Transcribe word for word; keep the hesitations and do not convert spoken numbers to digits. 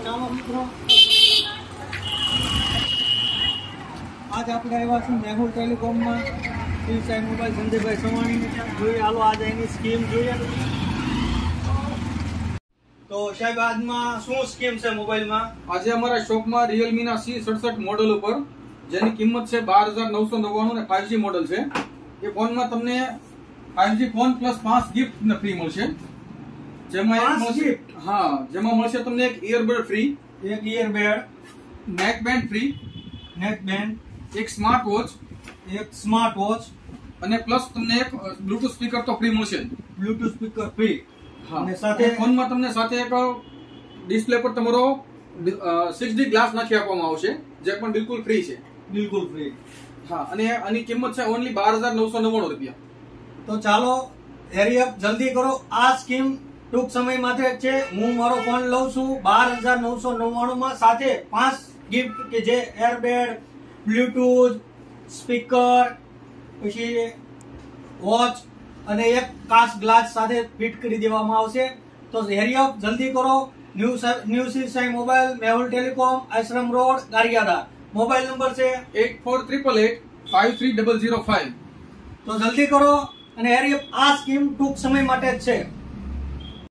ચાલો મિત્રો, આજ આપણે આવ્યા છીએ મેહુલ ટેલિકોમમાં સાહેબ મોબાઈલ સંજયભાઈ સવાણીને જોઈએ. હાલો આજે એની સ્કીમ જોઈએ. તો સાહેબ આજમાં શું સ્કીમ છે મોબાઈલમાં? આજે અમારા શોપમાં રિયલમી ના સી સડસઠ મોડલ ઉપર જેની કિંમત છે બાર હજાર નવસો નવ્વાણું ને ફાઈવ જી મોડલ છે. એ ફોનમાં તમને ફાઈવ જી ફોન પ્લસ પાંચ ગિફ્ટ ને ફ્રી મળશે. જેમાં એક મળશે હા જેમાં મળશે તમને એક ઇયરબડ ફ્રી, એક earbud, neck band free, neck band, એક સ્માર્ટ વોચ, એક સ્માર્ટ વોચ અને પ્લસ તમને એક બ્લૂટૂથ સ્પીકર તો ફ્રી મળશે. Bluetooth speaker free. અને સાથે ફોનમાં તમને સાથે એક ડિસ્પ્લે પર તમારો સિક્સ ડી ગ્લાસ નાખી આપવામાં આવશે જે પણ બિલકુલ ફ્રી છે. બિલકુલ ફ્રી. હા, અને આની કિંમત છે ઓનલી બાર હજાર નવસો નવ્વાણું રૂપિયા. તો ચાલો હેરી અપ જલ્દી કરો. આ સ્કીમ ટૂંક સમય માટે જ છે. હું મારો ફોન લઉં છું બાર હજાર નવસો નવ્વાણું માં, સાથે પાંચ ગિફ્ટ કે જે એરબેડ, બ્લૂટૂથ સ્પીકર, પછી વોચ અને એક કાચ ગ્લાસ સાથે ફિટ કરી દેવામાં આવશે. તો હેરી અપ જલ્દી કરો. New new Sai mobile, Mehul telecom, Ashram road, Gariyadhar. Mobile number છે eight four triple eight five three double zero five. તો જલ્દી કરો અને હેરી અપ. આ સ્કીમ ટૂંક સમય માટે જ છે.